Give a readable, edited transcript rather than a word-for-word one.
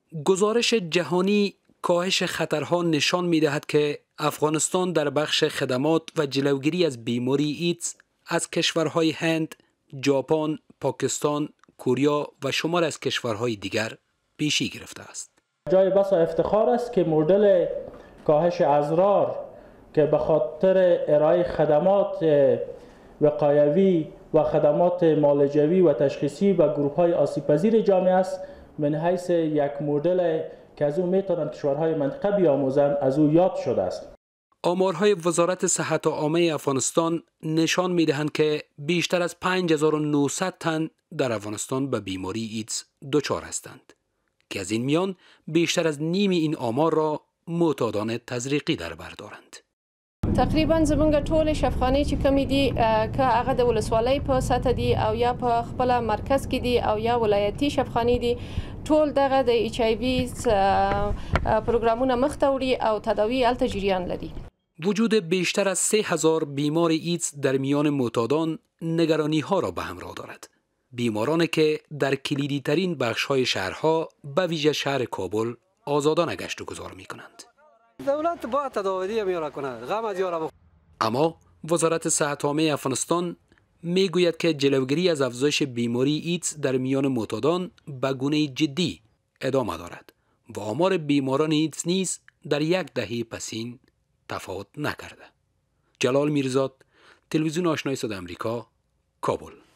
گزارش جهانی کاهش خطرها نشان می‌دهد که افغانستان در بخش خدمات و جلوگیری از بیماری ایدز از کشورهای هند، ژاپن، پاکستان، کره و شمار از کشورهای دیگر پیشی گرفته است. جای بس افتخار است که مدل کاهش اضرار که به خاطر ارائه خدمات وقایوی و خدمات معالجوی و تشخیصی و گروه‌های آسیب‌پذیر جامعه است، من حیث یک مدل که از او میتونن کشورهای منطقه بیاموزند از او یاد شده است. آمارهای وزارت صحت عامه افغانستان نشان می‌دهند که بیشتر از 5900 تن در افغانستان به بیماری ایدز دچار هستند که از این میان بیشتر از نیم این آمار را معتادان تزریقی در بر دارند. تقریبا زمونږ ټول شفاخانې چې کمی دي که هغه د ولسوالۍ په سطح دي او یا په خپل مرکز کې دي او یا ولایتي شفاخانې دي، ټول دغه د ایچ آی وی پروګرامونه مخ ته وړي او تداوی هلته جریان لري. وجود بیشتر از 3000 بیمار ایدز در میان معتادان نگرانی ها را به همراه دارد. بیمارانی که در کلیدی ترین بخش های شهرها به ویژه شهر کابل آزادانه گشت و گذار می کنند. دولت باید تداوی میاره کنه، غم از یارا. اما وزارت صحت عامه افغانستان می گوید که جلوگیری از افزایش بیماری ایدز در میان معتادان به گونه جدی ادامه دارد و آمار بیماران ایدز نیز در یک دهه پسین تفاوت نکرده. جلال میرزاد، تلویزیون آشنای صدای آمریکا، کابل.